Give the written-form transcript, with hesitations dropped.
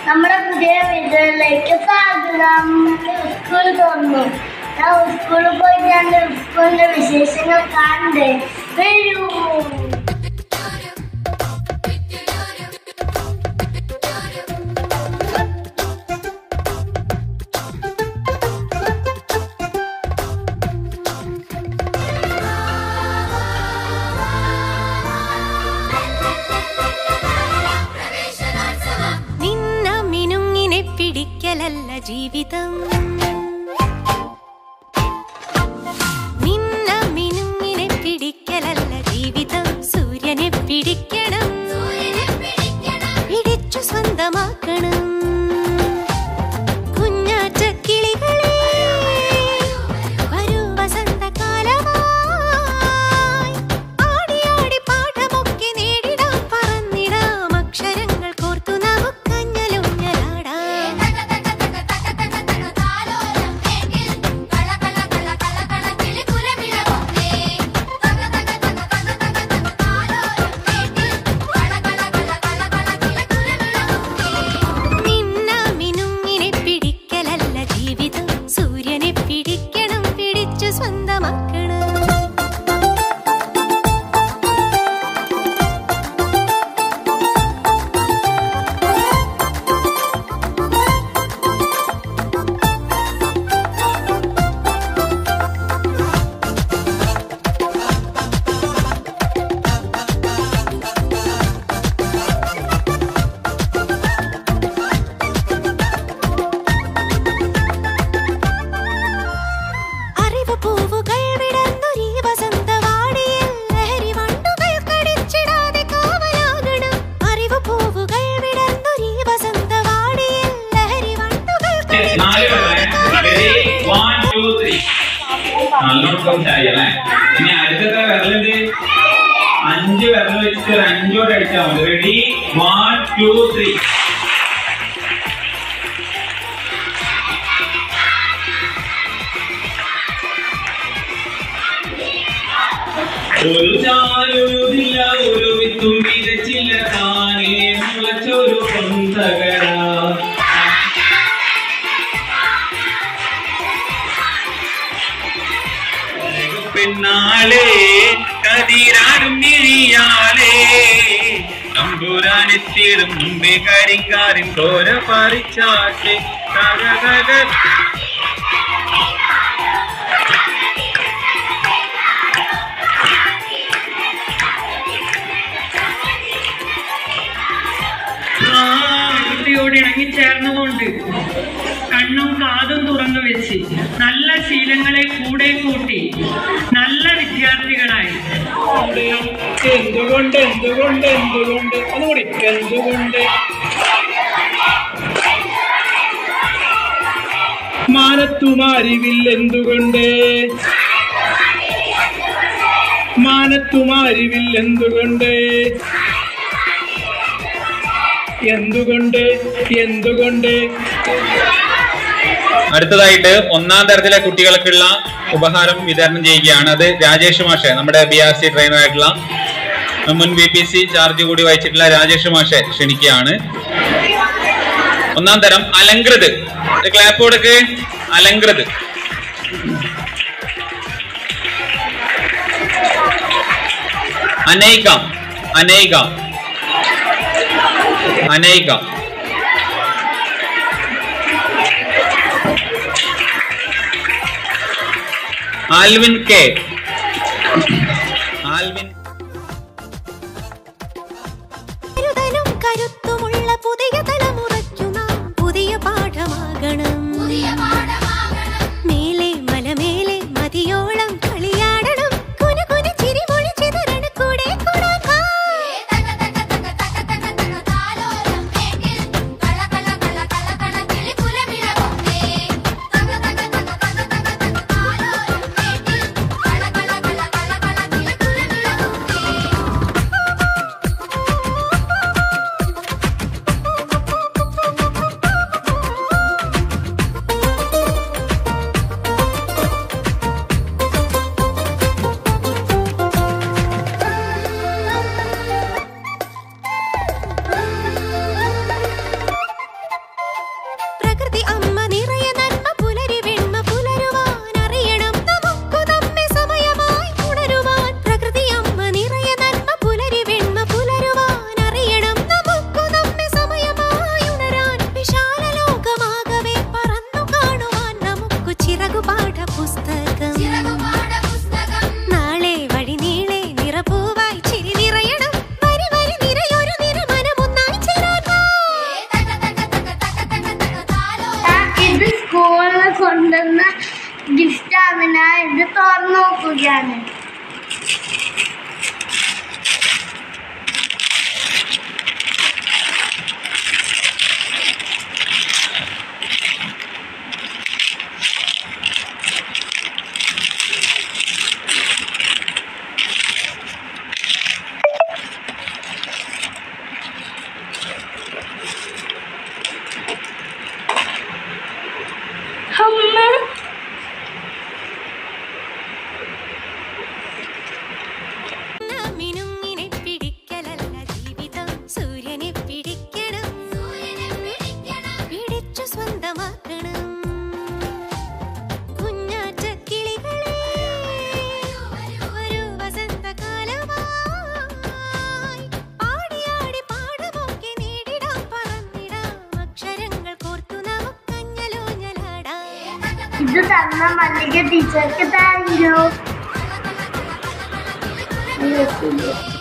നമ്മുടെ പുതിയ വീഡിയോയിലേക്ക് സ്വാഗതം. സ്കൂൾ തുറന്നു. ഞാൻ സ്കൂളിൽ പോയി ഞാൻ സ്കൂളിന്റെ വിശേഷങ്ങൾ കാണണ്ടേ? വരൂ. പിടിക്കലല്ല ജീവിതം, നിന്ന മിനുങ്ങിനെ പിടിക്കലല്ല ജീവിതം. സൂര്യനെ പിടിക്കണം, പിടിച്ചു സ്വന്തമാക്കണം. കുഞ്ഞാറ്റ കിളികളെ വരൂ വസന്തകാലമായി. ആടി ആടി പാഠമൊക്കെ നേടിടാം, പറന്നിടാം അക്ഷരങ്ങൾ കോർത്തു നമുക്കഞ്ഞലുഞ്ഞലാടാം. ഇനി അടുത്തത് വിരലുണ്ട്, 5 വിരൽ വെച്ചിട്ട് ഒരു 5ഓടെ അടിച്ചാൽ മതി. റെഡി? 1 2 3. ഒരു ചാലുതില്ല, ഒരു വിത്തും വിതച്ചില്ല, താനേ മുളച്ചൊരു പൊന്തകട. പെണ്ണാളേ കതിരാടും മിഴിയാളേ, തമ്പുരാനെത്തിയിടും മുമ്പേ കരിങ്കാരൻ കോര പറിച്ചാട്ടെ. കുട്ടിയോട് ഇണങ്ങിച്ചേർന്നുകൊണ്ട് കണ്ണും കാതും തുറന്നു വെച്ച് നല്ല ശീലങ്ങളെ കൂടെ കൂട്ടി നല്ല വിദ്യാർത്ഥികളായി. എന്തുകൊണ്ട് എന്തുകൊണ്ട് എന്തുകൊണ്ട് അതുകൂടി എന്തുകൊണ്ട് മാനത്തുമാരിവിൽ എന്തുകൊണ്ട്, മാനത്തുമാരിവിൽ എന്തുകൊണ്ട്, എന്തുകൊണ്ട് എന്തുകൊണ്ട്. അടുത്തതായിട്ട് 1ാം തരത്തിലെ കുട്ടികൾക്കുള്ള ഉപഹാരം വിതരണം ചെയ്യുകയാണ്. അത് രാജേഷ് മാഷെ, നമ്മുടെ BRC ട്രെയിനർ ആയിട്ടുള്ള മുൻ VPC ചാർജ് കൂടി വഹിച്ചിട്ടുള്ള രാജേഷ് മാഷെ ക്ഷണിക്കുകയാണ്. 1ാം തരം അലങ്കൃത്. ക്ലാപ്പ് കൊടുക്ക്. Alankrith. Anaika, Anaika, Anaika. Alvin K, Alvin. കരുത്തുമുള്ള പുതിയ തലമുറയ്ക്കു നാം പുതിയ പാഠമാകണം. മേലെ മലമേലെ മതിയോളം കളിയാടണം. കുനുകുന ചിരിമൊഴി ചിതറണ കൂടെ കൂടാക്കാം. തുറന്നു നോക്കുകയാണ്. മിനുങ്ങിനെ പിടിക്കലല്ല ജീവിതം, സൂര്യനെ പിടിക്കണം, പിടിച്ചു സ്വന്തമാക്കണം. കുഞ്ഞാറ്റ കിളികളെ ഒരു വസന്തകാലമായി പാടിയാടി പാടുമൊക്കെ നേടിടാം, പറന്നിടാം, അക്ഷരങ്ങൾ കോർത്തു നമുക്കഞ്ഞലോഞ്ഞലാടാം. ഇത് തന്ന മല്ലിക ടീച്ചർക്ക് താങ്ക് യു.